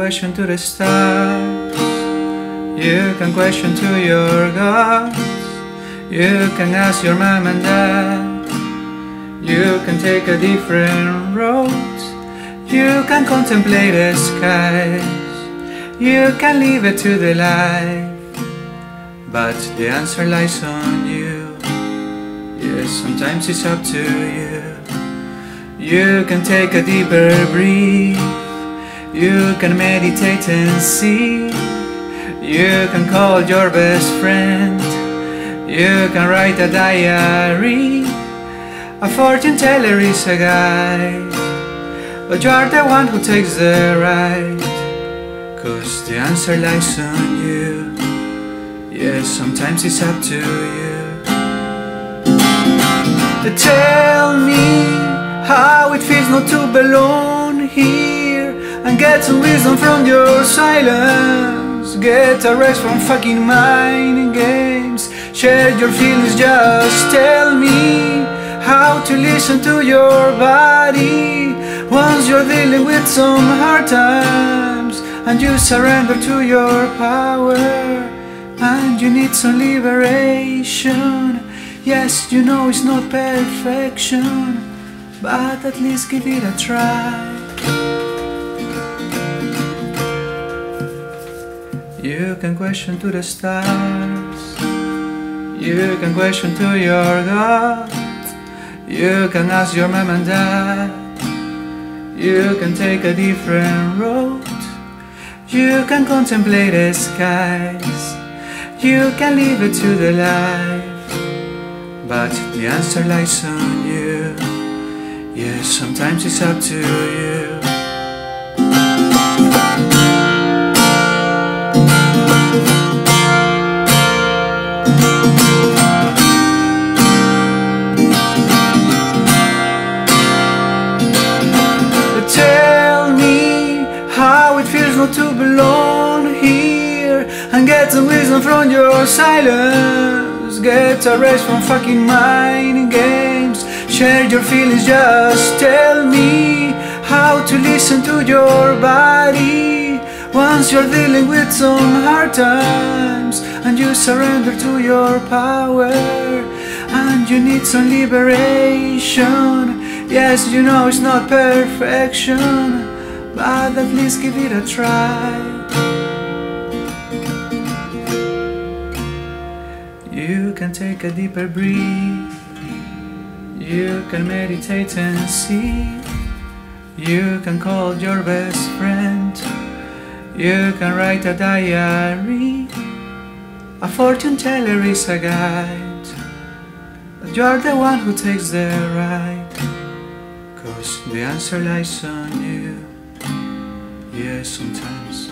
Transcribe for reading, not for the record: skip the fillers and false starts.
question to the stars. You can question to your gods. You can ask your mom and dad. You can take a different road. You can contemplate the skies. You can leave it to the light, but the answer lies on you. Yes, sometimes it's up to you. You can take a deeper breath. You can meditate and see. You can call your best friend. You can write a diary. A fortune teller is a guide, but you are the one who takes the ride, 'cause the answer lies on you. Yes, sometimes it's up to you. Tell me how it feels not to belong here, and get some wisdom from your silence. Get a rest from fucking mind games. Share your feelings, just tell me how to listen to your body once you're dealing with some hard times, and you surrender to your power, and you need some liberation. Yes, you know it's not perfection, but at least give it a try. You can question to the stars. You can question to your God. You can ask your mom and dad. You can take a different road. You can contemplate the skies. You can leave it to the light, but the answer lies on you. Yes, sometimes it's up to you. Tell me how it feels not to belong here, and get some wisdom from your silence. Get a rest from fucking mind games. Share your feelings, just tell me how to listen to your body once you're dealing with some hard times, and you surrender to your power, and you need some liberation. Yes, you know it's not perfection, but at least give it a try. You can take a deeper breath. You can meditate and see. You can call your best friend. You can write a diary. A fortune teller is a guide, but you are the one who takes the ride, 'cause the answer lies on you. Yes, sometimes